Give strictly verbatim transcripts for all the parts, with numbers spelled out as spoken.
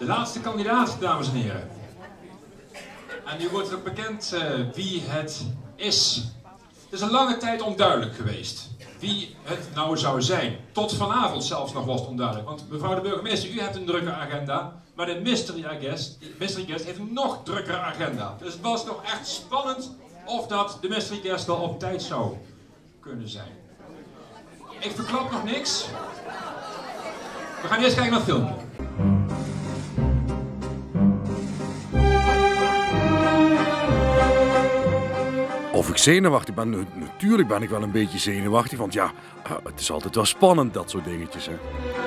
De laatste kandidaat, dames en heren. En nu wordt ook bekend uh, wie het is. Het is een lange tijd onduidelijk geweest wie het nou zou zijn. Tot vanavond zelfs nog was het onduidelijk. Want mevrouw de burgemeester, u hebt een drukke agenda. Maar de mystery guest, de mystery guest heeft een nog drukkere agenda. Dus het was nog echt spannend of dat de mystery guest wel op tijd zou kunnen zijn. Ik verklap nog niks. We gaan eerst kijken naar het filmpje. Of ik zenuwachtig ben? Natuurlijk ben ik wel een beetje zenuwachtig, want ja, het is altijd wel spannend, dat soort dingetjes, hè.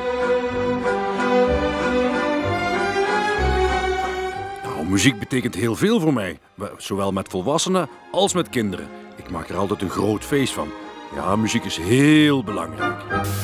Nou, muziek betekent heel veel voor mij, zowel met volwassenen als met kinderen. Ik maak er altijd een groot feest van. Ja, muziek is heel belangrijk.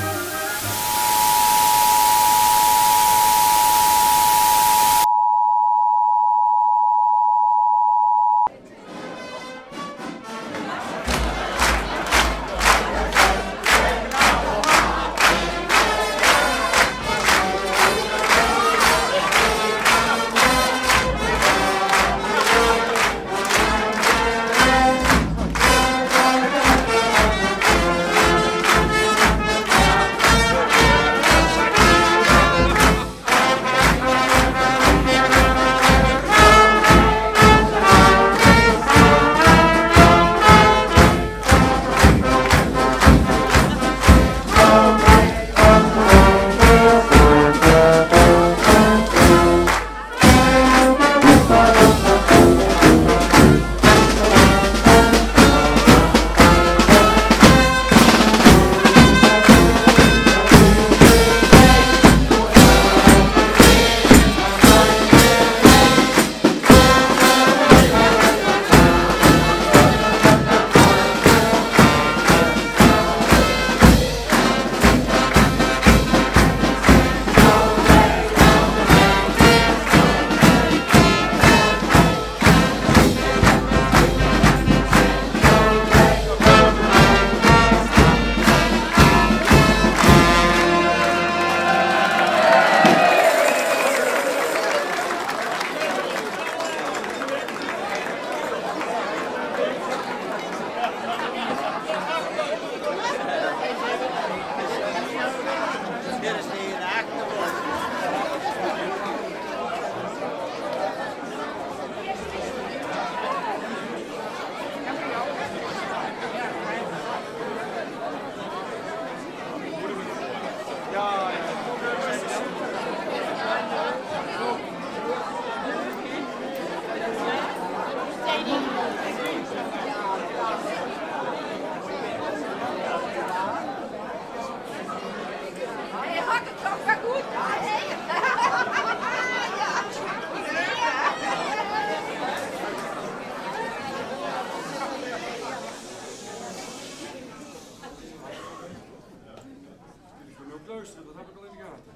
Luisteren, dat heb ik al in de gaten.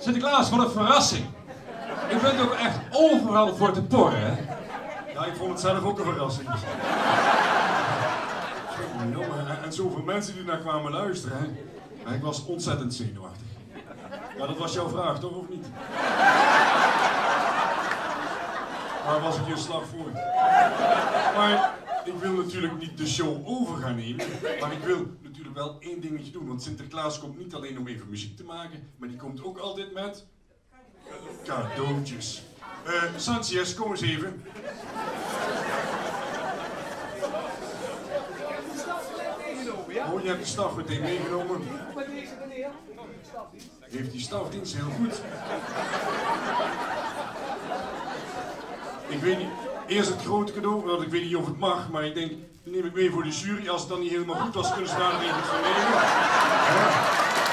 Sinterklaas, wat een verrassing. Ik ben ook echt overal voor te porren, hè? Ja, ik vond het zelf ook een verrassing. Jongen, en zoveel mensen die naar kwamen luisteren, hè? Maar ik was ontzettend zenuwachtig. Ja, dat was jouw vraag, toch, of niet? Waar was ik je slag voor? Maar ik wil natuurlijk niet de show over gaan nemen, maar ik wil natuurlijk wel één dingetje doen. Want Sinterklaas komt niet alleen om even muziek te maken, maar die komt ook altijd met cadeautjes. Uh, Sanchez, kom eens even. Oh, je hebt de staf meteen meegenomen. Heeft die stafdienst heel goed. Ik weet niet, eerst het grote cadeau, want ik weet niet of het mag, maar ik denk, die neem ik mee voor de jury. Als het dan niet helemaal goed was, kunnen ze daar nog even van nemen. Ja.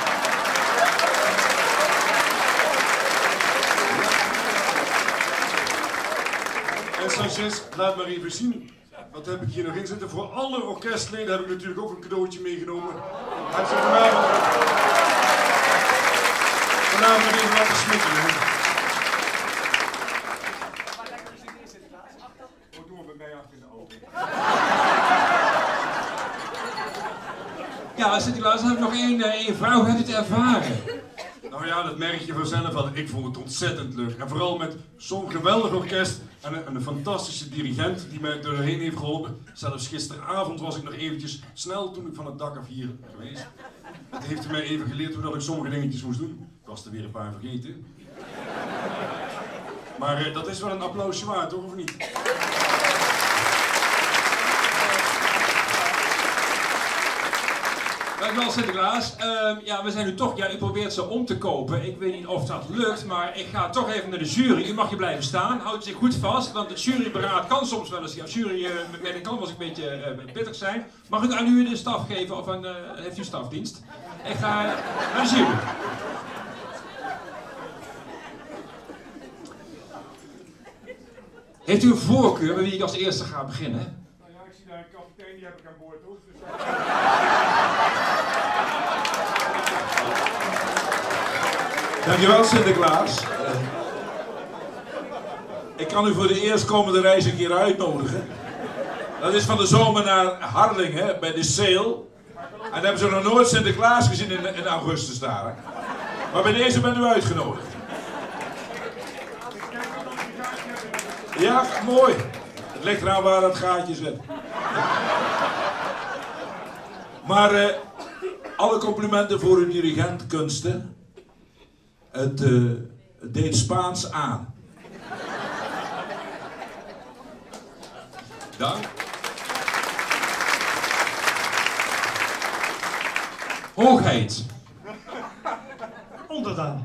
En Sanchez, laat maar even zien. Wat heb ik hier nog in zitten? Voor alle orkestleden heb ik natuurlijk ook een cadeautje meegenomen. Heb ze vanavond, vanavond even laten smikkelen. Wat doen we bij mij achter in de auto? Ja, Sinterklaas, dan heb ik nog één, één vraag. Hoe hebt u het ervaren? Nou ja, dat merk je vanzelf al. Ik vond het ontzettend leuk. En vooral met zo'n geweldig orkest en een, een fantastische dirigent die mij doorheen heeft geholpen. Zelfs gisteravond was ik nog eventjes snel toen ik van het dak af hier geweest. Het heeft mij even geleerd hoe dat ik sommige dingetjes moest doen. Ik was er weer een paar vergeten. Maar uh, dat is wel een applausje waard, toch? Of niet? Dankjewel Sinterklaas. Uh, ja, we zijn nu toch, ja, u probeert ze om te kopen. Ik weet niet of dat lukt, maar ik ga toch even naar de jury. U mag je blijven staan, houd zich goed vast, want het juryberaad kan soms wel eens, ja, jury uh, met een kan wel eens een beetje uh, pittig zijn. Mag ik aan u de staf geven of een, uh, heeft u stafdienst? Ik ga naar de jury. Heeft u een voorkeur bij wie ik als eerste ga beginnen? Nou ja, ik zie daar een kapitein, die heb ik aan boord ook. Dus... Dankjewel Sinterklaas. Uh, ik kan u voor de eerstkomende reis een keer uitnodigen. Dat is van de zomer naar Harlingen bij de Sale. En dan hebben ze nog nooit Sinterklaas gezien in, in augustus daar. Hè? Maar bij deze bent u uitgenodigd. Ja, mooi. Het ligt eraan waar dat gaatje zit. Maar uh, alle complimenten voor uw dirigentkunsten. Het, uh, het deed Spaans aan. Dank. Hoogheid. Onderdaan.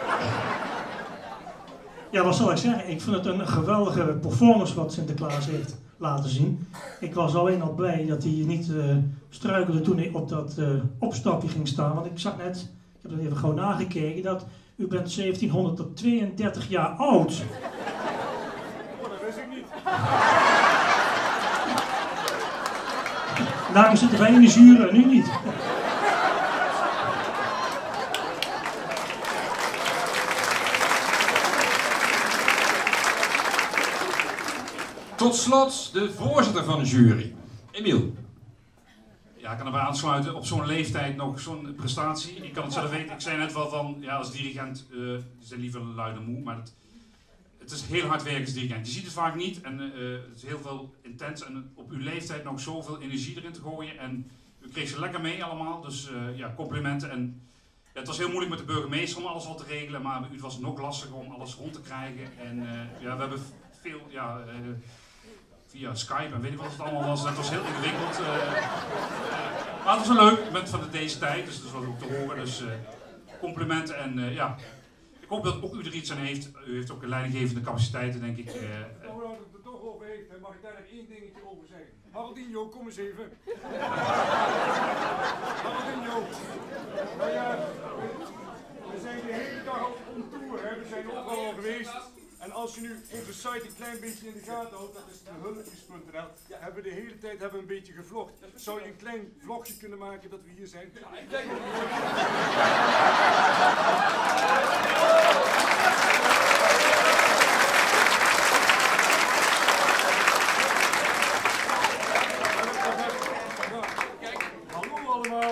Ja, wat zal ik zeggen? Ik vind het een geweldige performance wat Sinterklaas heeft laten zien. Ik was alleen al blij dat hij niet uh, struikelde toen hij op dat uh, opstapje ging staan. Want ik zag net, ik heb dat even gewoon nagekeken, dat u bent zeventienhonderdtweeëndertig jaar oud. Oh, dat wist ik niet. Daarom zitten wij in de jury en nu niet. Tot slot de voorzitter van de jury, Emiel. Ja, ik kan erbij aansluiten. Op zo'n leeftijd nog zo'n prestatie. Ik kan het zelf weten. Ik zei net wel van, ja, als dirigent uh, zijn liever luid en moe, maar het, het is heel hard werken als dirigent. Je ziet het vaak niet en uh, het is heel veel intens en op uw leeftijd nog zoveel energie erin te gooien en u kreeg ze lekker mee allemaal, dus uh, ja, complimenten. En ja, het was heel moeilijk met de burgemeester om alles wat te regelen, maar u was nog lastiger om alles rond te krijgen en uh, ja, we hebben veel, ja, uh, via Skype en weet ik wat het allemaal was. Dat was heel ingewikkeld. Uh, uh, maar het was wel leuk. Je bent van de deze tijd, dus dat was ook te horen. Dus uh, complimenten en uh, ja. Ik hoop dat ook u er iets aan heeft. U heeft ook een leidinggevende capaciteiten, denk ik. Uh, Nou, dat het er toch over heeft, dan mag ik daar nog één dingetje over zeggen. Haroldinho, kom eens even. Haroldinho. Nou ja, we zijn de hele dag op tour, hè. We zijn overal al geweest. En als je nu onze site een klein beetje in de gaten houdt, dat is de hulpjes punt n l, hebben we de hele tijd hebben we een beetje gevlogd. Zou je een klein vlogje kunnen maken dat we hier zijn? Ja, ik denk allemaal.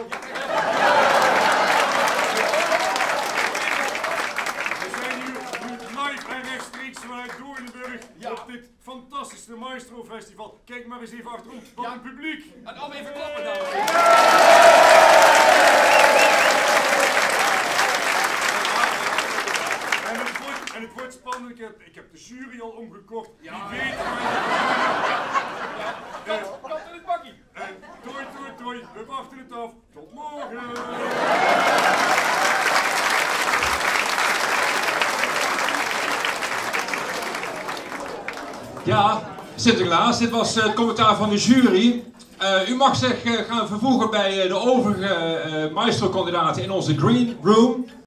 We zijn hier nu live en rechtstreeks vanuit Doornenburg op dit fantastische Maestro Festival. Kijk maar eens even achterom, wat een publiek. En allemaal even klappen dan. En het wordt, en het wordt spannend. Ik heb, ik heb de jury al omgekocht. Ja. Die weet Kat, kat in het bakkie. En toi, toi, toi, we wachten het af. Tot morgen. Ja, Sinterklaas, dit was uh, het commentaar van de jury. Uh, u mag zich uh, gaan vervoegen bij uh, de overige uh, maestro-kandidaten in onze green room.